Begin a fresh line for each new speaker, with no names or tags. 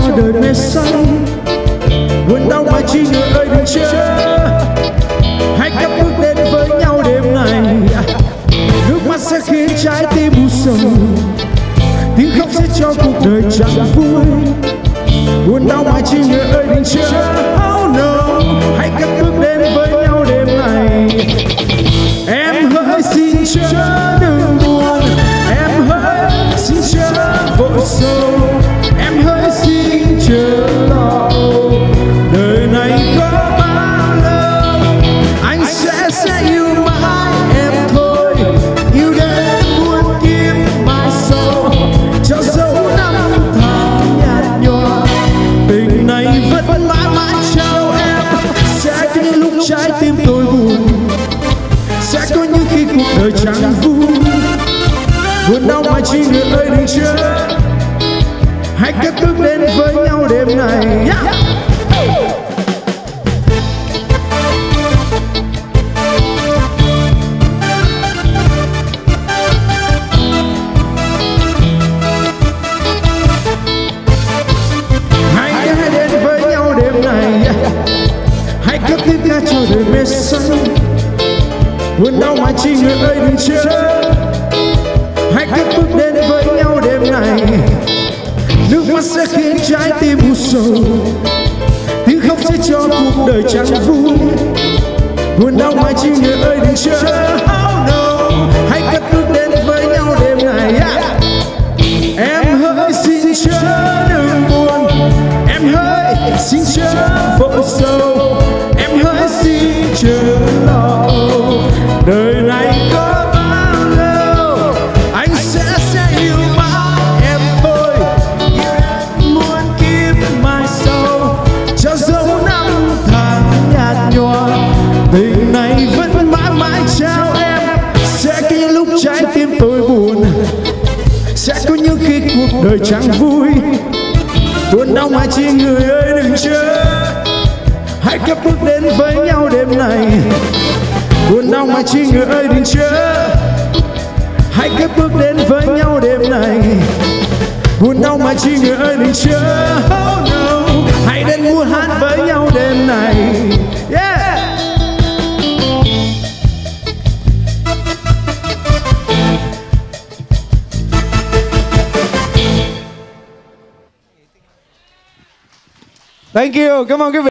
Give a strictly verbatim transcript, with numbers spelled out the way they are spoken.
đời mê say. Buồn đau mà chi người ơi đừng chờ, hãy cất bước đến với nhau đêm này. Nước mắt sẽ khiến trái tim u sầu, tiếng khóc sẽ cho cuộc đời chẳng vui. Buồn đau mà chi người ơi đừng chờ, oh no, hãy cất bước đến với nhau đêm này. Em hỡi xin chớ đừng buồn, em hỡi xin chớ vội sầu, em hỡi xin chớ lo. Đời này có bao lâu anh sẽ sẽ yêu mãi em thôi, yêu đến muôn kiếp mai sau, cho dấu năm tháng nhạt nhòa. Tình này vẫn mãi mãi trao em, sẽ có những lúc trái tim tôi buồn, sẽ có những khi cuộc đời chẳng vui. Buồn đau mà chi người ơi đừng chờ, hãy cất bước đến với nhau đêm này. Yeah. Hãy đến với nhau đêm này, hãy cất tiếng ca cho đời mê say. Buồn đau mà chi người ơi đừng chờ, hãy cất bước đến với nhau đêm này. Nước mắt sẽ khiến trái tim u sầu, tiếng khóc sẽ cho cuộc đời chẳng vui. Buồn đau mà chi người ơi đừng chờ, oh no, hãy cất bước đến với nhau đêm này. Yeah. Em hỡi xin chớ đừng buồn, em hỡi xin chớ vội sầu, em hỡi xin chớ lo. Đời này có bao lâu anh sẽ sẽ yêu mãi em thôi, yêu đến muôn kiếp mai sau, cho dấu năm tháng nhạt nhòa. Tình này vẫn mãi mãi trao em, sẽ có những lúc trái tim tôi buồn, sẽ có những khi cuộc đời chẳng vui. Buồn đau mà chi người ơi đừng chờ, hãy cất bước đến với nhau đêm này. Buồn đau mà chi người ơi đừng chờ, hãy cất bước đến với nhau đêm này. Buồn đau mà chi người ơi đừng chờ, oh no, hãy đến mua hát với nhau đêm này. Yeah. Thank you, cảm ơn quý vị.